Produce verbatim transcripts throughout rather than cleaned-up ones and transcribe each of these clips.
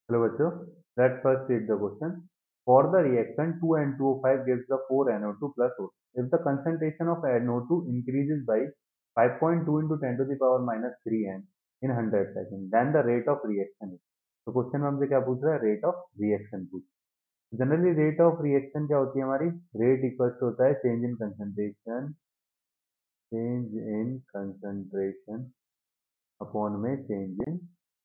चलो बच्चों, let's first read the question. For the reaction two N two O five gives the four N O two plus O two. If the concentration of N O two increases by five point two into ten to the power minus three N in one hundred seconds, then the rate of reaction is. तो question में हमसे क्या पूछ रहा है? Rate of reaction पूछ। Generally rate of reaction क्या होती है हमारी? रेट इक्वल्स होता है change in concentration, change in concentration upon में चेंज इन,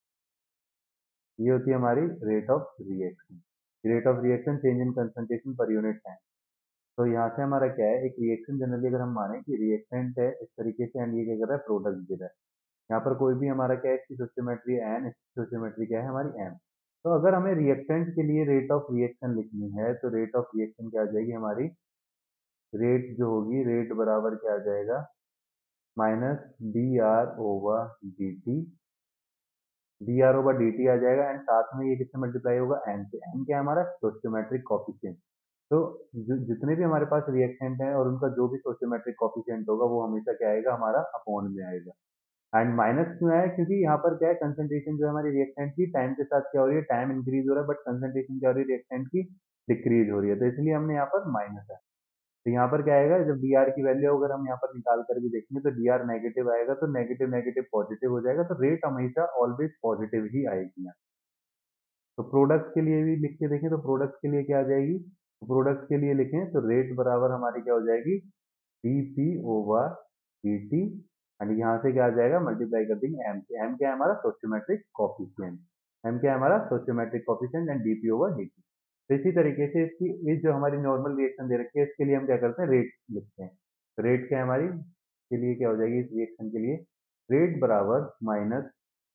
ये होती है हमारी rate of reaction. Rate of reaction change in concentration per unit time. तो यहाँ से हमारा क्या है, एक रिएक्शन जनरली अगर हम माने कि रिएक्टेंट है इस तरीके से, एंड ये क्या कर रहा है, प्रोडक्ट दे रहा है। यहाँ पर कोई भी हमारा क्या है, इसकी स्टोइचियोमेट्री एन, इसकी स्टोइचियोमेट्री क्या है हमारी एम। तो अगर हमें रिएक्टेंट के लिए रेट ऑफ रिएक्शन लिखनी है तो रेट ऑफ रिएक्शन क्या आ जाएगी हमारी? रेट जो होगी, रेट बराबर क्या आ जाएगा? Minus d r over d t, d r over d t आ जाएगा, एंड साथ में ये किससे मल्टीप्लाई होगा? एन से। एन क्या है हमारा? Stoichiometric coefficient. तो जि- जितने भी हमारे पास रिएक्टेंट हैं और उनका जो भी स्टोइचियोमेट्रिक कोफिशिएंट होगा वो हमेशा क्या आएगा हमारा? अपॉन में आएगा। एंड माइनस क्यों है? क्योंकि यहाँ पर क्या है, कंसंट्रेशन जो है हमारी रिएक्टेंट की टाइम के साथ क्या हो रही है? टाइम इंक्रीज हो रहा है, बट कंसंट्रेशन क्या हो रही है रिएक्टेंट की? डिक्रीज हो रही है, तो इसलिए हमने यहाँ पर माइनस है। तो यहाँ पर क्या आएगा, जब डी आर की वैल्यू अगर हम यहाँ पर निकाल कर भी देखेंगे तो डी आर नेगेटिव आएगा, तो नेगेटिव नेगेटिव पॉजिटिव हो जाएगा, तो रेट हमेशा ऑलवेज पॉजिटिव ही आएगी यहाँ। तो प्रोडक्ट के लिए भी लिख के देखें तो प्रोडक्ट के लिए क्या आ जाएगी? तो प्रोडक्ट के लिए लिखें तो रेट बराबर हमारी क्या हो जाएगी? D p over d t, and यहाँ से क्या आ जाएगा? मल्टीप्लाई कर देंगे एम से। एम क्या है हमारा? Sociometric coefficient. एम क्या है हमारा? Sociometric coefficient, and d p over d t. तो इसी तरीके से इसकी इस जो हमारी नॉर्मल रिएक्शन दे रखी है इसके लिए हम क्या करते हैं? रेट लिखते हैं। तो रेट क्या है हमारी? के लिए क्या हो जाएगी इस रिएक्शन के लिए? रेट बराबर minus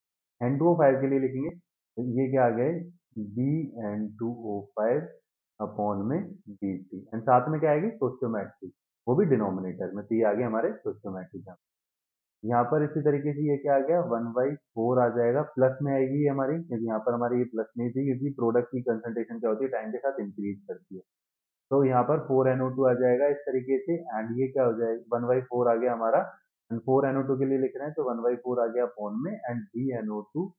N two O five के लिए लिखेंगे तो ये क्या आ गए? D N two O five upon में डी टी, एंड साथ में क्या आएगी? सोशियोमेट्रिक, वो भी डिनोमिनेटर में। तो ये आ गया हमारे सोशियोमेट्रिक। यहाँ पर इसी तरीके से ये क्या आ गया? वन बाई फोर आ जाएगा, प्लस में आएगी ये हमारी, क्योंकि यहाँ पर हमारी ये प्लस नहीं थी, क्योंकि प्रोडक्ट की कंसंट्रेशन क्या होती है? टाइम के साथ इंक्रीज करती है। तो यहाँ पर फोर एन ओ टू आ जाएगा इस तरीके से, एंड ये क्या हो जाएगा? वन बाई फोर आ गया हमारा, and four N O two के लिए लिख रहे हैं तो वन बाई फोर आ गया अपॉन में, and d N O two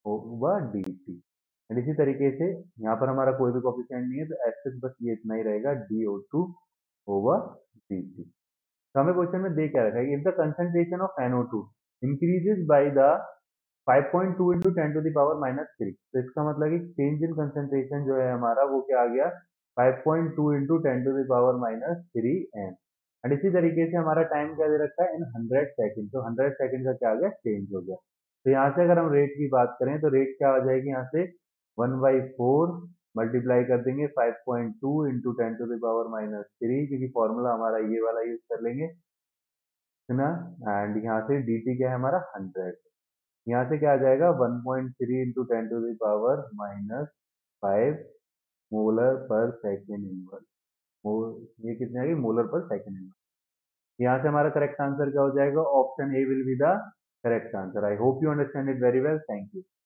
over d t. And इसी तरीके से यहाँ पर हमारा कोई भी कोफिशिएंट नहीं है, तो एस बस ये इतना ही रहेगा, d O two over d t. तो हमें क्वेश्चन में दे क्या रखा है? If the concentration of N O two increases by the five point two into ten to the power minus three, तो इसका मतलब कि चेंज इन कंसंट्रेशन जो है हमारा वो क्या आ गया? Five point two into ten to the power minus three N. And इसी तरीके से हमारा टाइम क्या दे रखा है? In hundred second. तो हंड्रेड सेकेंड का क्या आ गया? चेंज हो गया। तो यहाँ से अगर हम रेट की बात करें तो रेट क्या आ जाएगी यहाँ से? वन बाई फोर मल्टीप्लाई कर देंगे five point two into ten to the power minus three, क्योंकि फॉर्मूला हमारा ये वाला यूज कर लेंगे, है ना। एंड यहाँ से dt क्या है हमारा? हंड्रेड। यहाँ से क्या आ जाएगा? One point three into ten to the power minus five molar per second inverse. ये कितने आ गई? Molar per second inverse. यहाँ से हमारा करेक्ट आंसर क्या हो जाएगा? Option A will be the correct answer. I hope you understand it very well. Thank you.